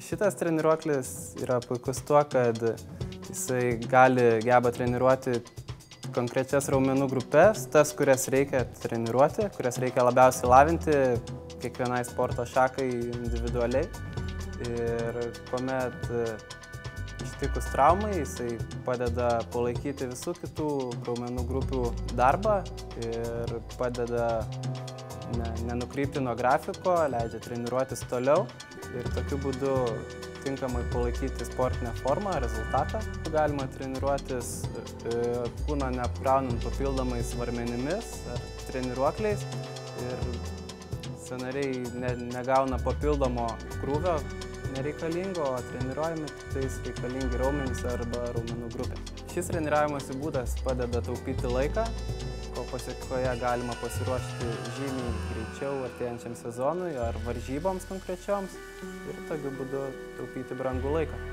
Šitas treniruoklis yra puikus tuo, kad jisai geba treniruoti konkrečias raumenų grupės, tas, kurias reikia treniruoti, kurias reikia labiausiai lavinti kiekvienai sporto šakai individualiai. Ir kuomet ištikus traumai, jisai padeda palaikyti visų kitų raumenų grupių darbą ir padeda nenukrypti nuo grafiko, leidžia treniruotis toliau ir tokiu būdu tinkamai palaikyti sportinę formą, rezultatą. Galima treniruotis kūną neapkraunant papildomais svarmenimis ar treniruokliais ir sąnariai negauna papildomo krūvio nereikalingo, o treniruojami tiktais reikalingi raumenys arba raumenų grupė. Šis treniravimosi būdas padeda taupyti laiką, ko pasiekoje galima pasiruošti žymiai greičiau artėjančiam sezonui ar varžyboms konkrečioms ir tokiu būdu taupyti brangų laiką.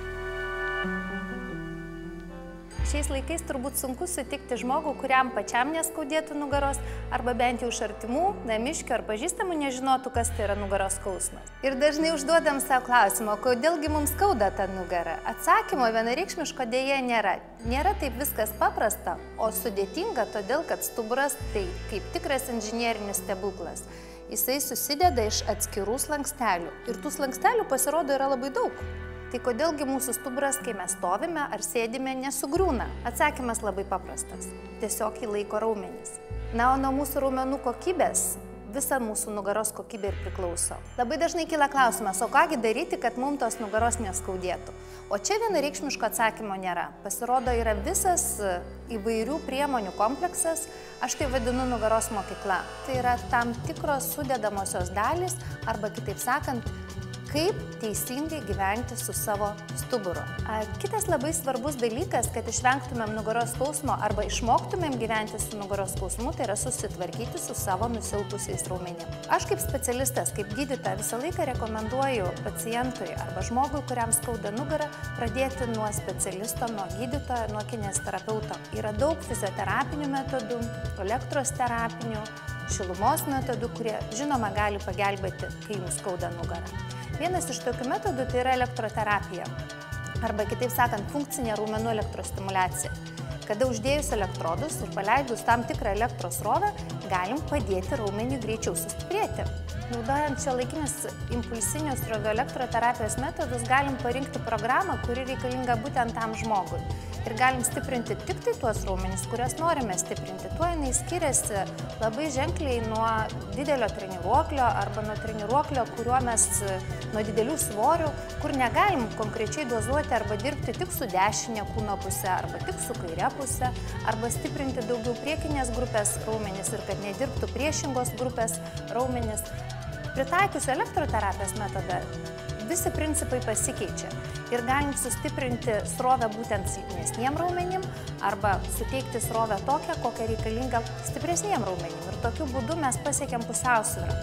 Šiais laikais turbūt sunku sutikti žmogų, kuriam pačiam neskaudėtų nugaros, arba bent jau iš artimų, namiškių ar pažįstamų nežinotų, kas tai yra nugaros skausmas. Ir dažnai užduodam savo klausimą, kodėlgi mums skauda tą nugarą. Atsakymo vienareikšmiško dėja nėra. Nėra taip viskas paprasta, o sudėtinga, todėl kad stuburas tai kaip tikras inžinierinis stebuklas. Jisai susideda iš atskirų slankstelių ir tų slankstelių pasirodo yra labai daug. Tai kodėlgi mūsų stuburas, kai mes stovime ar sėdime, nesugriūna? Atsakymas labai paprastas. Tiesiog jį laiko raumenys. Na, o nuo mūsų raumenų kokybės visa mūsų nugaros kokybė ir priklauso. Labai dažnai kyla klausimas, o kągi daryti, kad mums tos nugaros neskaudėtų? O čia vienareikšmiško atsakymo nėra. Pasirodo, yra visas įvairių priemonių kompleksas, aš tai vadinu nugaros mokykla. Tai yra tam tikros sudedamosios dalys, arba kitaip sakant, kaip teisingai gyventi su savo stuburu. Kitas labai svarbus dalykas, kad išvengtumėm nugaros skausmo arba išmoktumėm gyventi su nugaros skausmu, tai yra susitvarkyti su savo nusilpusiais raumenim. Aš kaip specialistas, kaip gydytoja visą laiką rekomenduoju pacientui arba žmogui, kuriam skauda nugarą, pradėti nuo specialisto, nuo gydytojo, nuo kineziterapeuto. Yra daug fizioterapinių metodų, elektros terapinių, šilumos metodų, kurie žinoma gali pagelbėti, kai jums skauda nugarą. Vienas iš tokių metodų tai yra elektroterapija, arba kitaip sakant, funkcinė raumenų elektrostimuliacija. Kada uždėjus elektrodus ir paleidus tam tikrą elektros srovę, galim padėti raumeniui greičiau sustiprėti. Naudojant šiuolaikinius impulsinių srovių elektroterapijos metodus, galim parinkti programą, kuri reikalinga būtent tam žmogui. Ir galim stiprinti tik tai tuos raumenis, kurias norime stiprinti. Tuo jinai skiriasi labai ženkliai nuo didelio treniruoklio arba nuo treniruoklio, kuriuo mes nuo didelių svorių, kur negalim konkrečiai dozuoti arba dirbti tik su dešinė kūno pusė arba tik su kaire pusė, arba stiprinti daugiau priekinės grupės raumenis ir kad nedirbtų priešingos grupės raumenis. Pritaikius elektroterapijos metodą, visi principai pasikeičia ir galim sustiprinti srovę būtent silpnesniem raumenim arba suteikti srovę tokią, kokią reikalingą stipresniem raumenim. Ir tokiu būdu mes pasiekiam pusiausvyrą.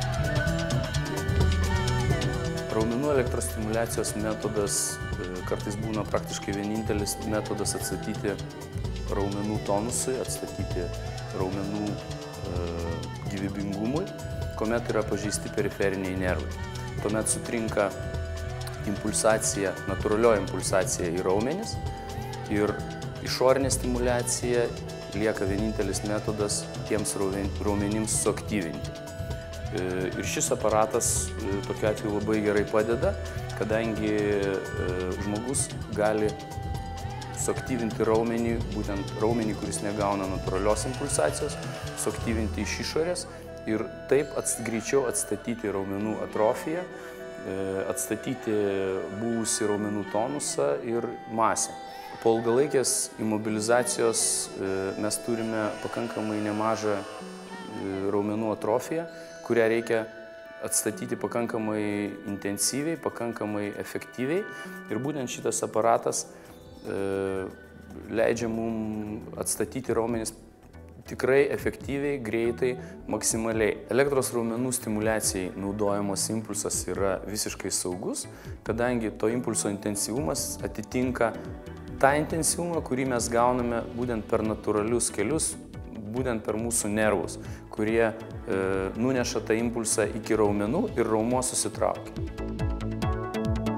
Raumenų elektrostimuliacijos metodas kartais būna praktiškai vienintelis metodas atstatyti raumenų tonusui, atstatyti raumenų gyvybingumui, kuomet yra pažeisti periferiniai nervai. Tuomet sutrinka impulsacija, natūralioji impulsacija į raumenis ir išorinė stimulacija lieka vienintelis metodas tiems raumenims suaktyvinti. Ir šis aparatas tokiu atveju labai gerai padeda, kadangi žmogus gali suaktyvinti raumenį, būtent raumenį, kuris negauna natūralios impulsacijos, suaktyvinti iš išorės ir taip greičiau atstatyti raumenų atrofiją, atstatyti buvusį raumenų tonusą ir masę. Po ilgalaikės imobilizacijos mes turime pakankamai nemažą raumenų atrofiją, kurią reikia atstatyti pakankamai intensyviai, pakankamai efektyviai. Ir būtent šitas aparatas leidžia mums atstatyti raumenis tikrai efektyviai, greitai, maksimaliai. Elektros raumenų stimuliacijai naudojamos impulsas yra visiškai saugus, kadangi to impulso intensyvumas atitinka tą intensyvumą, kurį mes gauname būtent per natūralius kelius, būtent per mūsų nervus, kurie nuneša tą impulsą iki raumenų ir raumuo susitraukia.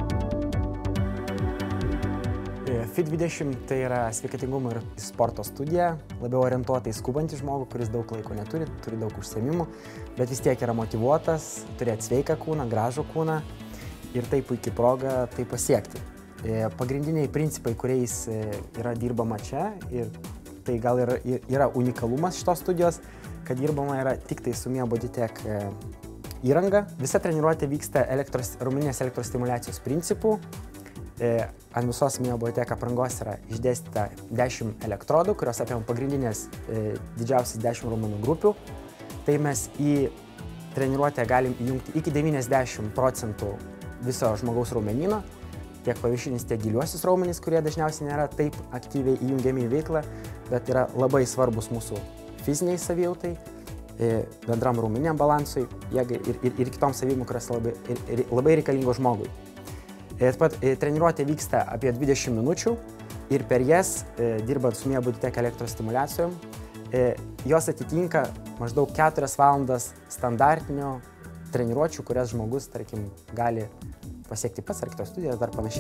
Fit20 tai yra sveikatingumo ir sporto studija, labiau orientuota į skubantį žmogų, kuris daug laiko neturi, turi daug užsiėmimų, bet vis tiek yra motyvuotas, turėti sveiką kūną, gražų kūną ir tai puikiai proga tai pasiekti. Pagrindiniai principai, kuriais yra dirbama čia ir tai gal yra unikalumas šitos studijos, kad dirbama yra tik tai su Mia Bodytech įranga. Visa treniruotė vyksta raumeninės elektros stimulacijos principų. Ant visos Mia Bodytech aprangos yra išdėstyta 10 elektrodų, kurios apima pagrindinės didžiausias 10 raumenų grupių. Tai mes į treniruotę galim įjungti iki 90% viso žmogaus raumenyno, tiek paviršinis, tiek giliuosius raumenys, kurie dažniausiai nėra taip aktyviai įjungiami į veiklą, bet yra labai svarbus mūsų fiziniai savijautai, bendram raumeniniam balansui, jėgai ir kitoms savybėm, kurios labai reikalingos žmogui. Taip pat treniruotė vyksta apie 20 minučių ir per jas, dirbant su Mia Bodytech elektros stimulacijom, jos atitinka maždaug 4 valandas standartinio treniruočių, kurias žmogus, tarkim, gali pasiekti pats ar kitos studijos, dar panašiai.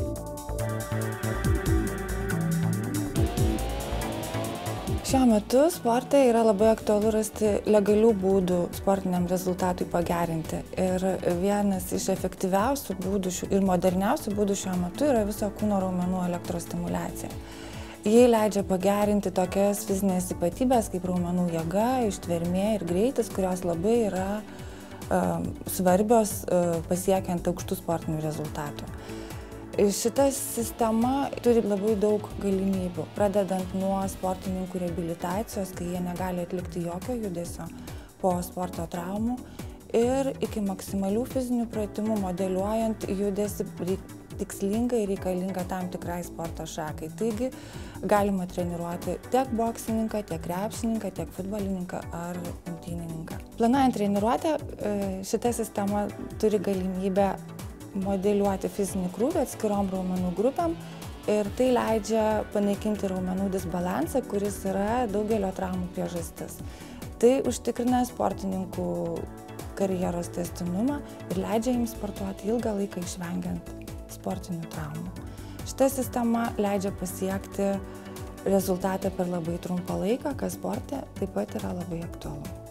Šiuo metu sporte yra labai aktualu rasti legalių būdų sportiniam rezultatui pagerinti. Ir vienas iš efektyviausių būdų ir moderniausių būdų šiuo metu yra viso kūno raumenų elektrostimulacija. Jie leidžia pagerinti tokias fizinės ypatybės kaip raumenų jėga, ištvermė ir greitis, kurios labai yra svarbios pasiekiant aukštų sportinių rezultatų. Šita sistema turi labai daug galimybių, pradedant nuo sportininkų reabilitacijos, kai jie negali atlikti jokio judesio po sporto traumų, ir iki maksimalių fizinių pratimų, modeliuojant judesį tikslingai reikalingą tam tikrai sporto šakai. Taigi galima treniruoti tiek boksininką, tiek krepšininką, tiek futbolininką ar imtynininką. Planuojant treniruotę, šita sistema turi galimybę modeliuoti fizinį krūvį atskirom raumenų grupėm ir tai leidžia panaikinti raumenų disbalansą, kuris yra daugelio traumų priežastis. Tai užtikrina sportininkų karjeros tęstinumą ir leidžia jiems sportuoti ilgą laiką išvengiant sportinių traumų. Šita sistema leidžia pasiekti rezultatą per labai trumpą laiką, kas sporte taip pat yra labai aktualu.